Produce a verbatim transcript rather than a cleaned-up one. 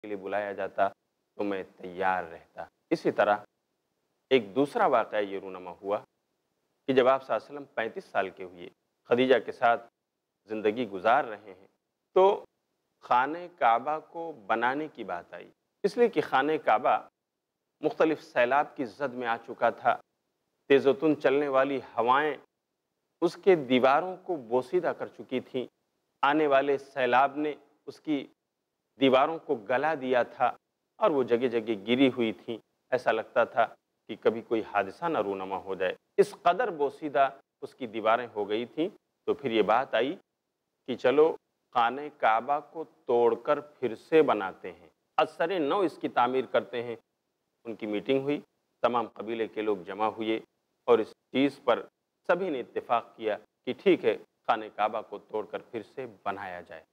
के लिए बुलाया जाता तो मैं तैयार रहता। इसी तरह एक दूसरा वाक़या ये रूनमा हुआ कि जब आप सल्लल्लाहु अलैहि वसल्लम पैंतीस साल के हुए, खदीजा के साथ ज़िंदगी गुजार रहे हैं, तो खाने काबा को बनाने की बात आई। इसलिए कि खाने काबा मुख्तलिफ सैलाब की ज़द में आ चुका था। तेज़ोतुन चलने वाली हवाएं उसके दीवारों को बोसीदा कर चुकी थीं। आने वाले सैलाब ने उसकी दीवारों को गला दिया था और वो जगह जगह गिरी हुई थीं। ऐसा लगता था कि कभी कोई हादसा न रूनमा हो जाए। इस कदर बोसीदा उसकी दीवारें हो गई थीं। तो फिर ये बात आई कि चलो खाने काबा को तोड़कर फिर से बनाते हैं, असरे नौ इसकी तामीर करते हैं। उनकी मीटिंग हुई, तमाम कबीले के लोग जमा हुए और इस चीज़ पर सभी ने इत्तेफाक किया कि ठीक है, खाने काबा को तोड़कर फिर से बनाया जाए।